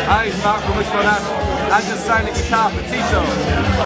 Hi, it's Mark from WISHBONE. I just signed a guitar for Tito.